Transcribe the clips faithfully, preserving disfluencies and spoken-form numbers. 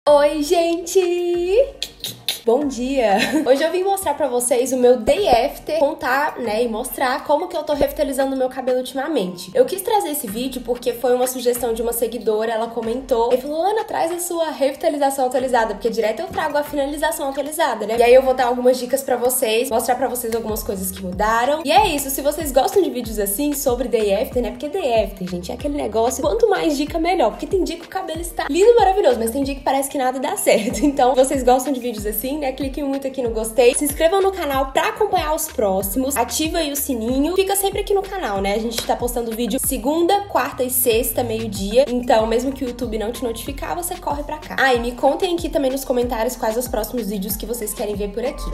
Oi, gente! Bom dia! Hoje eu vim mostrar pra vocês o meu day after, contar, né, e mostrar como que eu tô revitalizando o meu cabelo ultimamente. Eu quis trazer esse vídeo porque foi uma sugestão de uma seguidora, ela comentou e falou: Ana, traz a sua revitalização atualizada, porque direto eu trago a finalização atualizada, né? E aí eu vou dar algumas dicas pra vocês, mostrar pra vocês algumas coisas que mudaram. E é isso, se vocês gostam de vídeos assim, sobre day after, né? Porque day after, gente, é aquele negócio, quanto mais dica, melhor. Porque tem dia que o cabelo está lindo, maravilhoso, mas tem dia que parece que nada dá certo. Então, se vocês gostam de vídeos assim, né? Cliquem muito aqui no gostei, se inscrevam no canal pra acompanhar os próximos, ativa aí o sininho, fica sempre aqui no canal, né? A gente tá postando vídeo segunda, quarta e sexta, meio-dia, então mesmo que o YouTube não te notificar, você corre pra cá. Ah, e me contem aqui também nos comentários quais os próximos vídeos que vocês querem ver por aqui.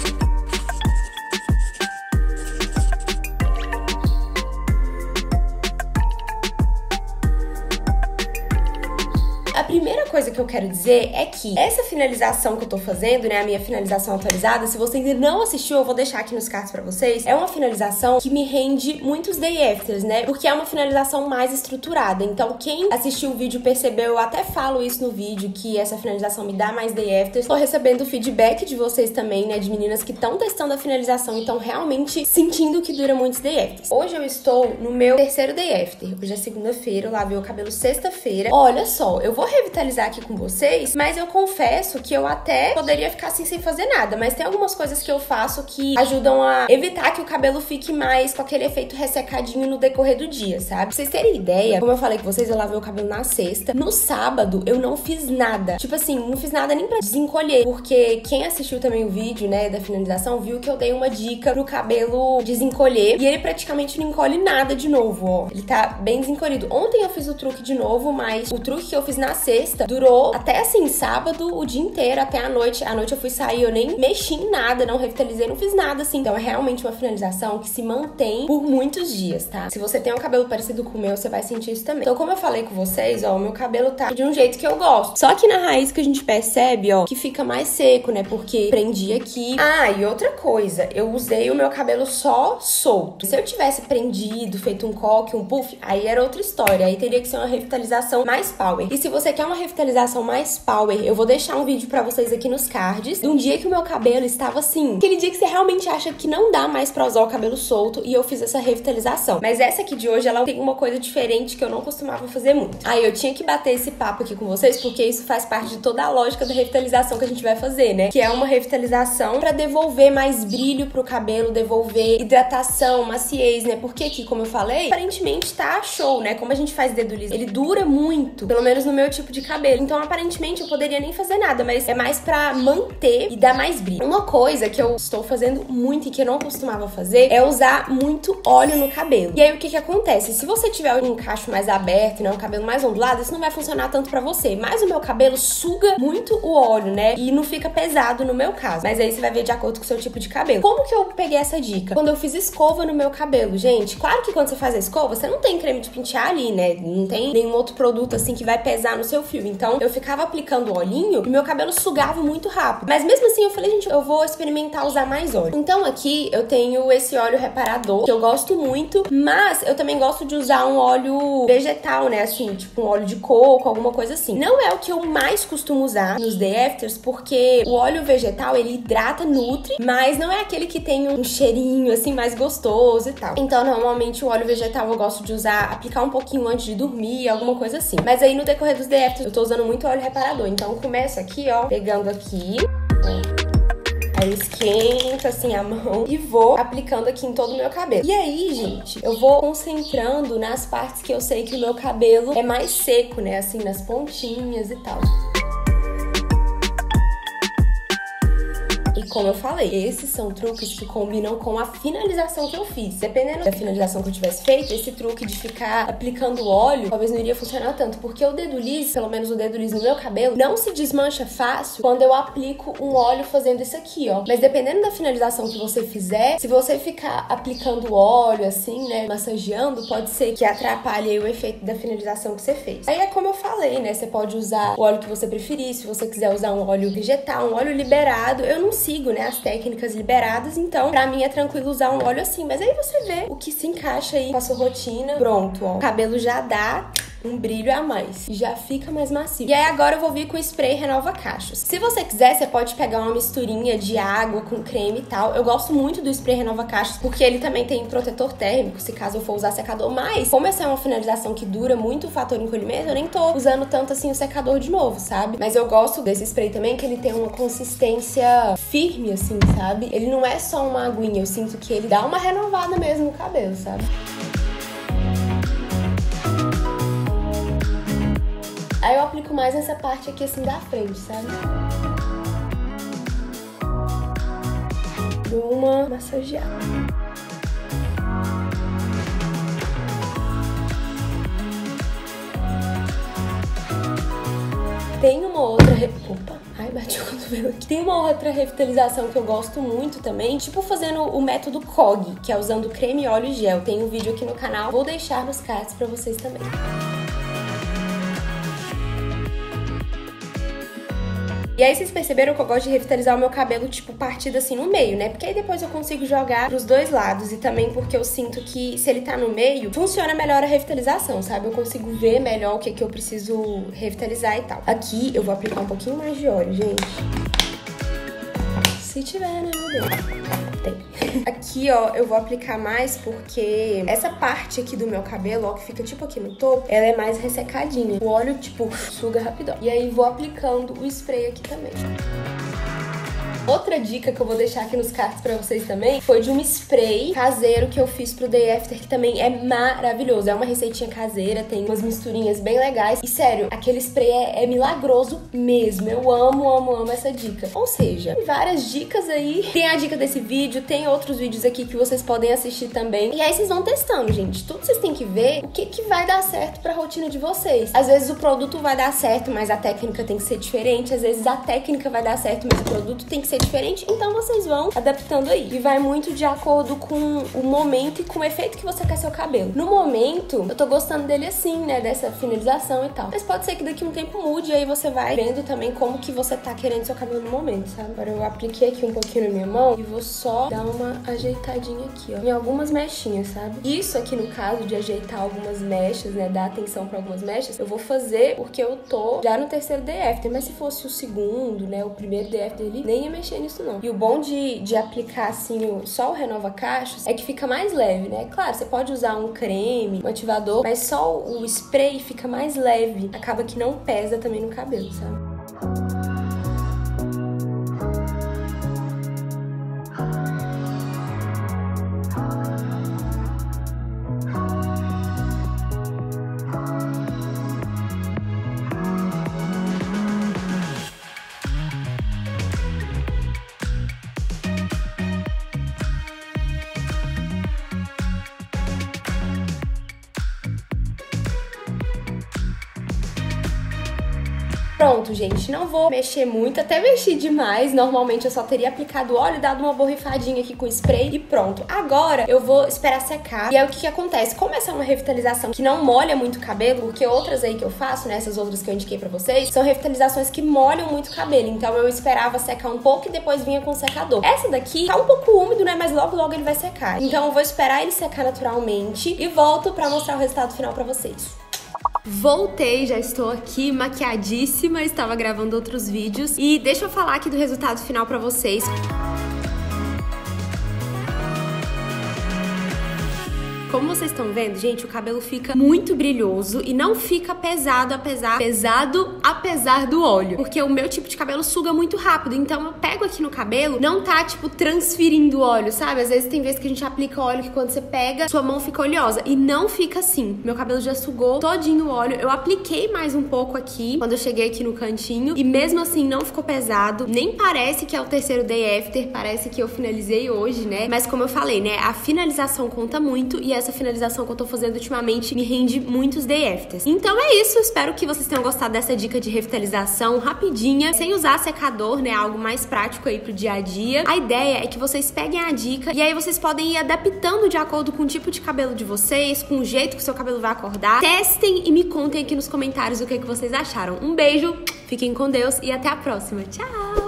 A primeira coisa que eu quero dizer é que essa finalização que eu tô fazendo, né, a minha finalização atualizada, se você ainda não assistiu, eu vou deixar aqui nos cards pra vocês, é uma finalização que me rende muitos day afters, né, porque é uma finalização mais estruturada. Então, quem assistiu o vídeo percebeu, eu até falo isso no vídeo, que essa finalização me dá mais day afters. Tô recebendo feedback de vocês também, né, de meninas que estão testando a finalização e estão realmente sentindo que dura muitos day afters. Hoje eu estou no meu terceiro day after. Hoje é segunda-feira, eu lavei o cabelo sexta-feira. Olha só, eu vou revitalizar aqui com vocês, mas eu confesso que eu até poderia ficar assim sem fazer nada, mas tem algumas coisas que eu faço que ajudam a evitar que o cabelo fique mais com aquele efeito ressecadinho no decorrer do dia, sabe? Pra vocês terem ideia, como eu falei com vocês, eu lavei o cabelo na sexta. No sábado, eu não fiz nada. Tipo assim, não fiz nada nem pra desencolher, porque quem assistiu também o vídeo, né, da finalização, viu que eu dei uma dica pro cabelo desencolher, e ele praticamente não encolhe nada de novo, ó. Ele tá bem desencolhido. Ontem eu fiz o truque de novo, mas o truque que eu fiz na sexta durou até assim, sábado, o dia inteiro, até a noite. À noite eu fui sair, eu nem mexi em nada, não revitalizei, não fiz nada assim. Então é realmente uma finalização que se mantém por muitos dias, tá? Se você tem um cabelo parecido com o meu, você vai sentir isso também. Então, como eu falei com vocês, ó, o meu cabelo tá de um jeito que eu gosto. Só que na raiz que a gente percebe, ó, que fica mais seco, né? Porque prendi aqui. Ah, e outra coisa, eu usei o meu cabelo só solto. Se eu tivesse prendido, feito um coque, um puff, aí era outra história. Aí teria que ser uma revitalização mais power. E se você quer uma revitalização mais power, eu vou deixar um vídeo pra vocês aqui nos cards de um dia que o meu cabelo estava assim, aquele dia que você realmente acha que não dá mais pra usar o cabelo solto, e eu fiz essa revitalização. Mas essa aqui de hoje, ela tem uma coisa diferente que eu não costumava fazer muito. Aí eu tinha que bater esse papo aqui com vocês, porque isso faz parte de toda a lógica da revitalização que a gente vai fazer, né? Que é uma revitalização pra devolver mais brilho pro cabelo, devolver hidratação, maciez, né? Porque aqui, como eu falei, aparentemente tá show, né? Como a gente faz dedo liso, ele dura muito, pelo menos no meu tipo de cabelo. Então, aparentemente, eu poderia nem fazer nada, mas é mais pra manter e dar mais brilho. Uma coisa que eu estou fazendo muito e que eu não costumava fazer é usar muito óleo no cabelo. E aí, o que que acontece? Se você tiver um cacho mais aberto, né, um cabelo mais ondulado, isso não vai funcionar tanto pra você. Mas o meu cabelo suga muito o óleo, né, e não fica pesado no meu caso. Mas aí você vai ver de acordo com o seu tipo de cabelo. Como que eu peguei essa dica? Quando eu fiz escova no meu cabelo, gente, claro que quando você faz a escova, você não tem creme de pentear ali, né, não tem nenhum outro produto assim que vai pesar no seu fio. Então, eu ficava aplicando olhinho e meu cabelo sugava muito rápido. Mas mesmo assim, eu falei, gente, eu vou experimentar usar mais óleo. Então, aqui eu tenho esse óleo reparador, que eu gosto muito, mas eu também gosto de usar um óleo vegetal, né, assim, tipo um óleo de coco, alguma coisa assim. Não é o que eu mais costumo usar nos day afters, porque o óleo vegetal, ele hidrata, nutre, mas não é aquele que tem um cheirinho, assim, mais gostoso e tal. Então, normalmente, o óleo vegetal eu gosto de usar, aplicar um pouquinho antes de dormir, alguma coisa assim. Mas aí, no decorrer dos day afters, eu tô usando muito óleo reparador. Então, eu começo aqui, ó, pegando aqui, ó. Aí esquento assim a mão e vou aplicando aqui em todo o meu cabelo. E aí, gente, eu vou concentrando nas partes que eu sei que o meu cabelo é mais seco, né? Assim, nas pontinhas e tal. E como eu falei, esses são truques que combinam com a finalização que eu fiz. Dependendo da finalização que eu tivesse feito, esse truque de ficar aplicando óleo talvez não iria funcionar tanto, porque o dedo liso, pelo menos o dedo liso no meu cabelo, não se desmancha fácil quando eu aplico um óleo fazendo isso aqui, ó. Mas dependendo da finalização que você fizer, se você ficar aplicando óleo assim, né, massageando, pode ser que atrapalhe aí o efeito da finalização que você fez. Aí é como eu falei, né, você pode usar o óleo que você preferir, se você quiser usar um óleo vegetal, um óleo liberado. Eu não sigo, né, as técnicas liberadas, então pra mim é tranquilo usar um óleo assim, mas aí você vê o que se encaixa aí com a sua rotina. Pronto, ó, o cabelo já dá um brilho a mais. E já fica mais macio. E aí agora eu vou vir com o spray Renova Cachos. Se você quiser, você pode pegar uma misturinha de água com creme e tal. Eu gosto muito do spray Renova Cachos, porque ele também tem protetor térmico, se caso eu for usar secador. Mas, como essa é uma finalização que dura muito o fator encolhimento, eu nem tô usando tanto assim o secador de novo, sabe? Mas eu gosto desse spray também, que ele tem uma consistência firme, assim, sabe? Ele não é só uma aguinha, eu sinto que ele dá uma renovada mesmo no cabelo, sabe? Aí eu aplico mais nessa parte aqui, assim, da frente, sabe? Dou uma massageada. Tem uma outra... Re... Opa! Ai, bati o cotovelo aqui. Tem uma outra revitalização que eu gosto muito também, tipo fazendo o método C O G, que é usando creme, óleo e gel. Tem um vídeo aqui no canal, vou deixar nos cards pra vocês também. E aí vocês perceberam que eu gosto de revitalizar o meu cabelo, tipo, partido assim no meio, né? Porque aí depois eu consigo jogar pros dois lados. E também porque eu sinto que se ele tá no meio, funciona melhor a revitalização, sabe? Eu consigo ver melhor o que, que eu preciso revitalizar e tal. Aqui eu vou aplicar um pouquinho mais de óleo, gente. Se tiver, né, meu Deus? Tem. Aqui, ó, eu vou aplicar mais porque essa parte aqui do meu cabelo, ó, que fica tipo aqui no topo, ela é mais ressecadinha. O óleo, tipo, suga rapidão. E aí vou aplicando o spray aqui também. Outra dica que eu vou deixar aqui nos cards pra vocês também foi de um spray caseiro que eu fiz pro Day After, que também é maravilhoso. É uma receitinha caseira, tem umas misturinhas bem legais. E sério, aquele spray é, é milagroso mesmo. Eu amo, amo, amo essa dica. Ou seja, tem várias dicas aí. Tem a dica desse vídeo, tem outros vídeos aqui que vocês podem assistir também. E aí vocês vão testando, gente. Tudo vocês têm que ver o que, que vai dar certo pra rotina de vocês. Às vezes o produto vai dar certo, mas a técnica tem que ser diferente. Às vezes a técnica vai dar certo, mas o produto tem que ser diferente, então vocês vão adaptando aí. E vai muito de acordo com o momento e com o efeito que você quer seu cabelo. No momento, eu tô gostando dele assim, né, dessa finalização e tal. Mas pode ser que daqui a um tempo mude, e aí você vai vendo também como que você tá querendo seu cabelo no momento, sabe? Agora eu apliquei aqui um pouquinho na minha mão e vou só dar uma ajeitadinha aqui, ó, em algumas mechinhas, sabe? Isso aqui, no caso de ajeitar algumas mechas, né, dar atenção pra algumas mechas, eu vou fazer porque eu tô já no terceiro Day After, mas se fosse o segundo, né, o primeiro Day After ali, nem ia mexer nisso não. E o bom de, de aplicar assim o, só o Renova Cachos é que fica mais leve, né? Claro, você pode usar um creme, um ativador, mas só o spray fica mais leve. Acaba que não pesa também no cabelo, sabe? Pronto, gente, não vou mexer muito, até mexi demais. Normalmente eu só teria aplicado óleo e dado uma borrifadinha aqui com spray e pronto. Agora eu vou esperar secar. E aí o que que acontece? Como essa é uma revitalização que não molha muito o cabelo, porque outras aí que eu faço, né, essas outras que eu indiquei pra vocês, são revitalizações que molham muito o cabelo. Então eu esperava secar um pouco e depois vinha com o secador. Essa daqui tá um pouco úmido, né, mas logo logo ele vai secar. Então eu vou esperar ele secar naturalmente e volto pra mostrar o resultado final pra vocês. Voltei, já estou aqui maquiadíssima, estava gravando outros vídeos e deixa eu falar aqui do resultado final pra vocês. Como vocês estão vendo, gente, o cabelo fica muito brilhoso e não fica pesado apesar, pesado apesar do óleo. Porque o meu tipo de cabelo suga muito rápido, então eu pego aqui no cabelo, não tá, tipo, transferindo óleo, sabe? Às vezes tem vezes que a gente aplica óleo que quando você pega, sua mão fica oleosa. E não fica assim. Meu cabelo já sugou todinho o óleo. Eu apliquei mais um pouco aqui, quando eu cheguei aqui no cantinho, e mesmo assim não ficou pesado. Nem parece que é o terceiro Day After, parece que eu finalizei hoje, né? Mas como eu falei, né, a finalização conta muito e essa finalização que eu tô fazendo ultimamente me rende muitos Day Afters. Então é isso, espero que vocês tenham gostado dessa dica de revitalização rapidinha, sem usar secador, né, algo mais prático aí pro dia a dia. A ideia é que vocês peguem a dica e aí vocês podem ir adaptando de acordo com o tipo de cabelo de vocês, com o jeito que o seu cabelo vai acordar. Testem e me contem aqui nos comentários o que, é que vocês acharam. Um beijo, fiquem com Deus e até a próxima. Tchau!